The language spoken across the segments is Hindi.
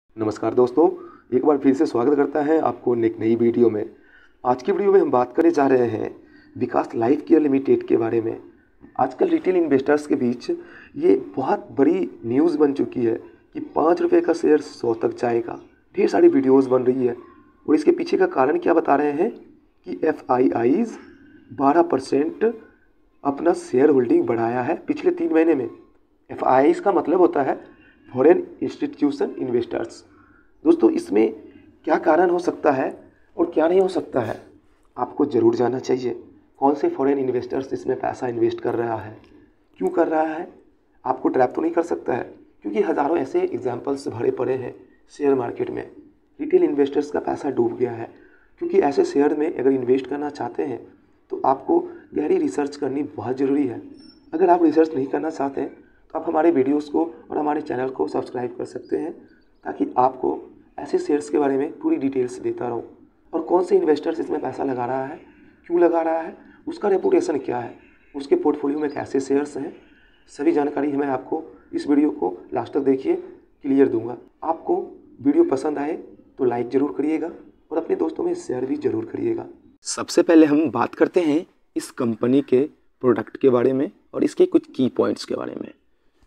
नमस्कार दोस्तों, एक बार फिर से स्वागत करता है आपको एक नई वीडियो में। आज की वीडियो में हम बात करने जा रहे हैं विकास लाइफ केयर लिमिटेड के बारे में। आजकल रिटेल इन्वेस्टर्स के बीच ये बहुत बड़ी न्यूज़ बन चुकी है कि 5 रुपये का शेयर 100 तक जाएगा। ढेर सारी वीडियोज़ बन रही है और इसके पीछे का कारण क्या बता रहे हैं कि FIIs 12% अपना शेयर होल्डिंग बढ़ाया है पिछले 3 महीने में। FIIs का मतलब होता है फॉरेन इंस्टीट्यूशन इन्वेस्टर्स। दोस्तों, इसमें क्या कारण हो सकता है और क्या नहीं हो सकता है, आपको ज़रूर जानना चाहिए। कौन से फॉरेन इन्वेस्टर्स इसमें पैसा इन्वेस्ट कर रहा है, क्यों कर रहा है, आपको ट्रैप तो नहीं कर सकता है, क्योंकि हज़ारों ऐसे एग्जाम्पल्स भरे पड़े हैं शेयर मार्केट में। रिटेल इन्वेस्टर्स का पैसा डूब गया है, क्योंकि ऐसे शेयर में अगर इन्वेस्ट करना चाहते हैं तो आपको गहरी रिसर्च करनी बहुत ज़रूरी है। अगर आप रिसर्च नहीं करना चाहते हैं तो आप हमारे वीडियोज़ को और हमारे चैनल को सब्सक्राइब कर सकते हैं, ताकि आपको ऐसे शेयर्स के बारे में पूरी डिटेल्स देता रहूँ। और कौन से इन्वेस्टर्स इसमें पैसा लगा रहा है, क्यों लगा रहा है, उसका रेपुटेशन क्या है, उसके पोर्टफोलियो में कैसे शेयर्स हैं, सभी जानकारी मैं आपको इस वीडियो को लास्ट तक देखिए क्लियर दूंगा। आपको वीडियो पसंद आए तो लाइक ज़रूर करिएगा और अपने दोस्तों में शेयर भी ज़रूर करिएगा। सबसे पहले हम बात करते हैं इस कंपनी के प्रोडक्ट के बारे में और इसके कुछ की पॉइंट्स के बारे में।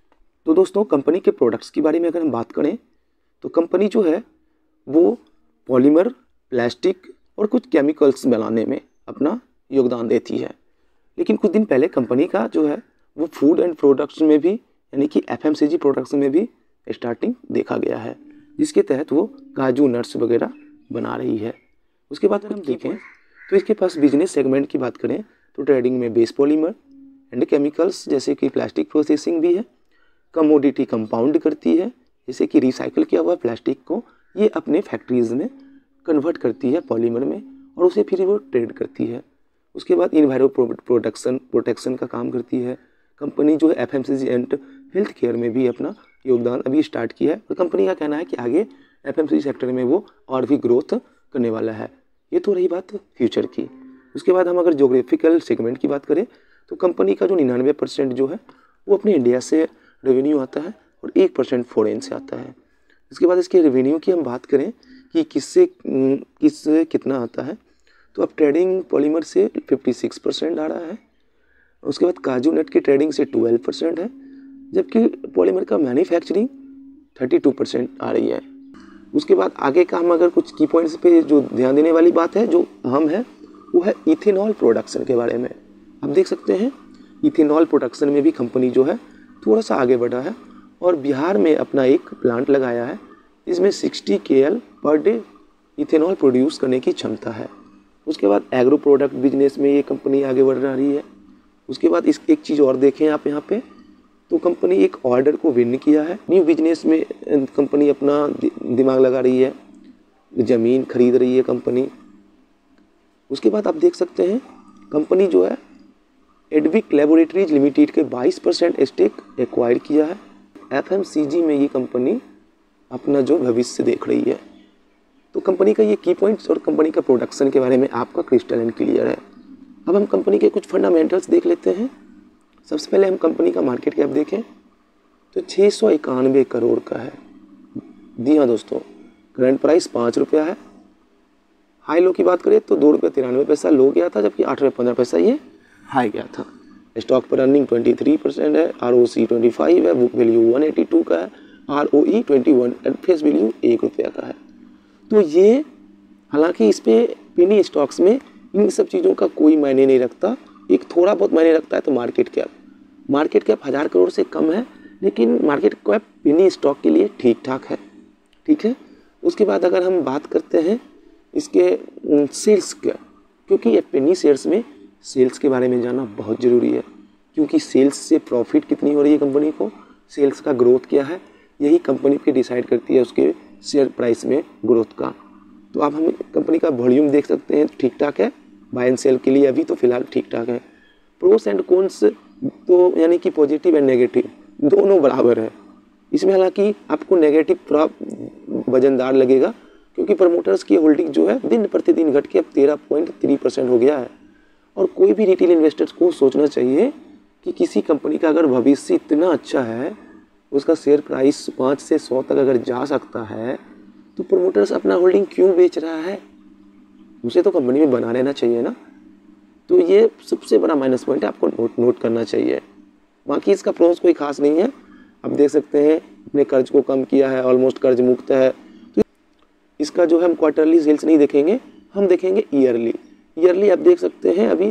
तो दोस्तों, कंपनी के प्रोडक्ट्स के बारे में अगर हम बात करें तो कंपनी जो है वो पॉलीमर, प्लास्टिक और कुछ केमिकल्स बनाने में अपना योगदान देती है। लेकिन कुछ दिन पहले कंपनी का जो है वो फूड एंड प्रोडक्ट्स में भी, यानी कि FMCG प्रोडक्ट्स में भी स्टार्टिंग देखा गया है, जिसके तहत वो काजू नट्स वगैरह बना रही है। उसके बाद अगर हम देखें तो इसके पास बिजनेस सेगमेंट की बात करें तो ट्रेडिंग में बेस पॉलीमर एंड केमिकल्स जैसे कि प्लास्टिक प्रोसेसिंग भी है, कमोडिटी कंपाउंड करती है जैसे कि रिसाइकिल किया हुआ प्लास्टिक को ये अपने फैक्ट्रीज़ में कन्वर्ट करती है पॉलीमर में और उसे फिर वो ट्रेड करती है। उसके बाद इन्वायरो प्रोटेक्शन का काम करती है। कंपनी जो है FMCG एंड हेल्थ केयर में भी अपना योगदान अभी स्टार्ट किया है और कंपनी का कहना है कि आगे FMCG सेक्टर में वो और भी ग्रोथ करने वाला है। ये तो रही बात फ्यूचर की। उसके बाद हम अगर जोग्राफिकल सेगमेंट की बात करें तो कंपनी का जो 99% जो है वो अपने इंडिया से रेवेन्यू आता है और 1% फॉरेन से आता है। इसके बाद इसके रेवेन्यू की हम बात करें कि किससे कितना आता है, तो अब ट्रेडिंग पॉलीमर से 56% आ रहा है। उसके बाद काजू नट की ट्रेडिंग से 12% है, जबकि पॉलीमर का मैन्युफैक्चरिंग 32% आ रही है। उसके बाद आगे का हम अगर कुछ की पॉइंट्स पे जो ध्यान देने वाली बात है जो अहम है वो है इथेनॉल प्रोडक्शन के बारे में। आप देख सकते हैं इथेनॉल प्रोडक्शन में भी कंपनी जो है थोड़ा सा आगे बढ़ा है और बिहार में अपना एक प्लांट लगाया है। इसमें 60 KL per day ethanol produce करने की क्षमता है। उसके बाद एग्रो प्रोडक्ट बिजनेस में ये कंपनी आगे बढ़ रही है। उसके बाद इस एक चीज़ और देखें आप यहाँ पे, तो कंपनी एक ऑर्डर को विन किया है। न्यू बिजनेस में कंपनी अपना दिमाग लगा रही है, ज़मीन खरीद रही है कंपनी। उसके बाद आप देख सकते हैं कंपनी जो है एडविक लेबोरेटरीज लिमिटेड के 22% स्टेक एक्वायर किया है। FMCG में ये कंपनी अपना जो भविष्य देख रही है। तो कंपनी का ये की पॉइंट्स और कंपनी का प्रोडक्शन के बारे में आपका क्रिस्टल एंड क्लियर है। अब हम कंपनी के कुछ फंडामेंटल्स देख लेते हैं। सबसे पहले हम कंपनी का मार्केट कैप देखें तो 691 करोड़ का है। जी हाँ दोस्तों, करंट प्राइस 5 रुपया है। हाई लो की बात करें तो 2 रुपये 93 पैसा लो गया था, जबकि 8 रुपये 15 पैसा ये हाई गया था। स्टॉक पर अर्निंग 23% है, ROC 25 है, बुक वैल्यू 182 का है, ROE 21 एंड फेस वैल्यू 1 रुपया का है। तो ये हालांकि इस पे पेनी स्टॉक्स में इन सब चीज़ों का कोई मायने नहीं रखता। एक थोड़ा बहुत मायने रखता है तो मार्केट कैप 1000 करोड़ से कम है, लेकिन मार्केट कैप पेनी स्टॉक के लिए ठीक ठाक है। ठीक है। उसके बाद अगर हम बात करते हैं इसके सेल्स का, क्योंकि ये पेनी शेयर्स में सेल्स के बारे में जानना बहुत ज़रूरी है, क्योंकि सेल्स से प्रॉफिट कितनी हो रही है कंपनी को, सेल्स का ग्रोथ क्या है, यही कंपनी के डिसाइड करती है उसके शेयर प्राइस में ग्रोथ का। तो आप हम कंपनी का वॉल्यूम देख सकते हैं, ठीक ठाक है। बाय एंड सेल के लिए अभी तो फिलहाल ठीक ठाक है। प्रोस एंड कॉन्स तो यानी कि पॉजिटिव एंड नेगेटिव दोनों बराबर है। इसमें हालांकि आपको नेगेटिव थोड़ा वजनदार लगेगा, क्योंकि प्रमोटर्स की होल्डिंग जो है दिन प्रतिदिन घट के अब 13.3% हो गया है। और कोई भी रिटेल इन्वेस्टर्स को सोचना चाहिए कि किसी कंपनी का अगर भविष्य इतना अच्छा है, उसका शेयर प्राइस 5 से 100 तक अगर जा सकता है, तो प्रोमोटर्स अपना होल्डिंग क्यों बेच रहा है? उसे तो कंपनी में बना लेना चाहिए ना। तो ये सबसे बड़ा माइनस पॉइंट है, आपको नोट करना चाहिए। बाकी इसका प्रोस कोई खास नहीं है। आप देख सकते हैं अपने कर्ज को कम किया है, ऑलमोस्ट कर्ज मुक्त है। तो इसका जो है हम क्वार्टरली सेल्स नहीं देखेंगे, हम देखेंगे ईयरली। ईयरली आप देख सकते हैं अभी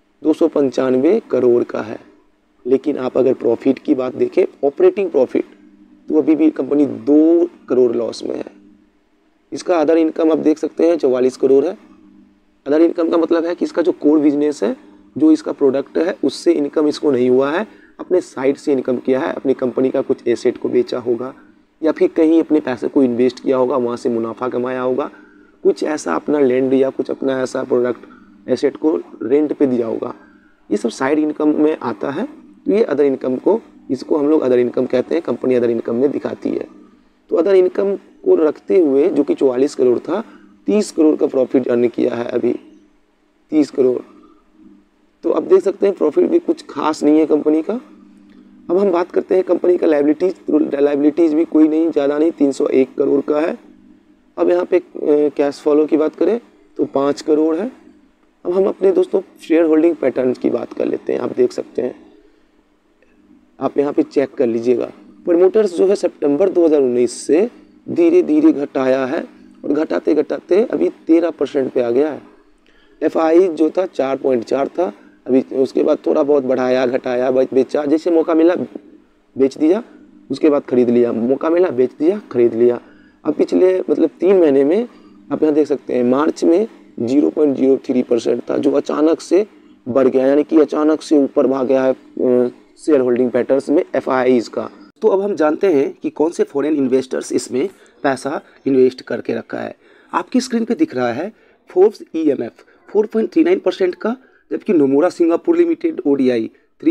295 करोड़ का है। लेकिन आप अगर प्रॉफिट की बात देखें, ऑपरेटिंग प्रॉफिट, तो अभी भी कंपनी 2 करोड़ लॉस में है। इसका अदर इनकम आप देख सकते हैं 44 करोड़ है। अदर इनकम का मतलब है कि इसका जो कोर बिजनेस है, जो इसका प्रोडक्ट है, उससे इनकम इसको नहीं हुआ है, अपने साइड से इनकम किया है। अपनी कंपनी का कुछ एसेट को बेचा होगा या फिर कहीं अपने पैसे को इन्वेस्ट किया होगा, वहाँ से मुनाफा कमाया होगा, कुछ ऐसा अपना लैंड या कुछ अपना ऐसा प्रोडक्ट एसेट को रेंट पे दिया होगा। ये सब साइड इनकम में आता है। तो ये अदर इनकम को, इसको हम लोग अदर इनकम कहते हैं, कंपनी अदर इनकम में दिखाती है। तो अदर इनकम को रखते हुए जो कि 44 करोड़ था, 30 करोड़ का प्रॉफिट अर्न किया है अभी, 30 करोड़। तो आप देख सकते हैं प्रॉफिट भी कुछ खास नहीं है कंपनी का। अब हम बात करते हैं कंपनी का लायबिलिटीज़। तो लायबिलिटीज़ भी कोई नहीं, ज़्यादा नहीं, 301 करोड़ का है। अब यहाँ पे कैश फ्लो की बात करें तो 5 करोड़ है। अब हम अपने दोस्तों शेयर होल्डिंग पैटर्न्स की बात कर लेते हैं। आप देख सकते हैं, आप यहाँ पे चेक कर लीजिएगा। प्रमोटर्स जो है सितंबर 2019 से धीरे धीरे घटाया है और घटाते घटाते अभी 13% पे आ गया है। एफआई जो था 4.4 था, अभी उसके बाद थोड़ा बहुत बढ़ाया घटाया बेचा, जैसे मौका मिला बेच दिया, उसके बाद खरीद लिया, मौका मिला बेच दिया, खरीद लिया। अब पिछले मतलब 3 महीने में आप यहाँ देख सकते हैं, मार्च में 0.03% था, जो अचानक से बढ़ गया, यानी कि अचानक से ऊपर भाग गया है शेयर होल्डिंग पैटर्न्स में एफआईज का। तो अब हम जानते हैं कि कौन से फॉरेन इन्वेस्टर्स इसमें पैसा इन्वेस्ट करके रखा है। आपकी स्क्रीन पे दिख रहा है फोर्ब्स ईएमएफ 4.39% का, जबकि नोमुरा सिंगापुर लिमिटेड ओडीआई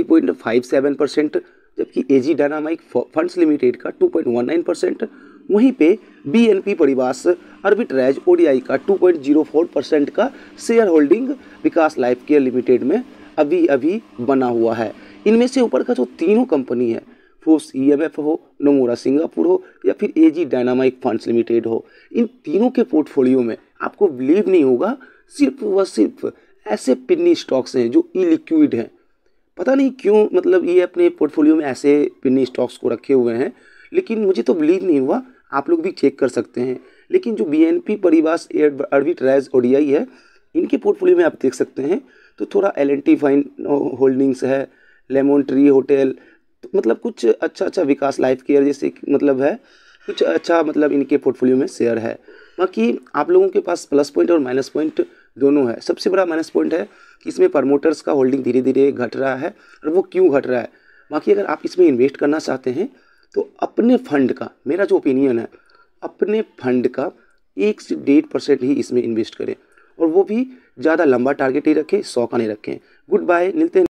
3.57%, जबकि एजी डायनामिक फंड्स लिमिटेड का 2.19%, वहीं पे बीएनपी परिवास आर्बिट्रेज ओडीआई का 2.04% का share holding Vikas Life Care Limited में अभी अभी बना हुआ है। इनमें से ऊपर का जो तीनों कंपनी है, फोर्ब्स ईएमएफ हो, नोमुरा सिंगापुर हो या फिर एजी डायनामिक फंड्स लिमिटेड हो, इन तीनों के पोर्टफोलियो में आपको बिलीव नहीं होगा, सिर्फ व सिर्फ ऐसे पिन्नी स्टॉक्स हैं जो इलिक्विड हैं। पता नहीं क्यों, मतलब ये अपने पोर्टफोलियो में ऐसे पिन्नी स्टॉक्स को रखे हुए हैं, लेकिन मुझे तो बिलीव नहीं हुआ। आप लोग भी चेक कर सकते हैं। लेकिन जो बीएनपी परिवास आर्बिट्रेज ओडीआई है, इनके पोर्टफोलियो में आप देख सकते हैं तो थोड़ा एल&टी फाइन होल्डिंग्स है, लेमन ट्री होटल, तो मतलब कुछ अच्छा विकास लाइफ केयर जैसे मतलब है, कुछ अच्छा मतलब इनके पोर्टफोलियो में शेयर है। बाकी आप लोगों के पास प्लस पॉइंट और माइनस पॉइंट दोनों है। सबसे बड़ा माइनस पॉइंट है कि इसमें प्रमोटर्स का होल्डिंग धीरे धीरे घट रहा है, और वो क्यों घट रहा है। बाकी अगर आप इसमें इन्वेस्ट करना चाहते हैं तो अपने फंड का, मेरा जो ओपिनियन है, अपने फंड का 1 से 1.5% ही इसमें इन्वेस्ट करें, और वो भी ज़्यादा लंबा टारगेट ही रखें, 100 का नहीं रखें। गुड बाय, मिलते हैं।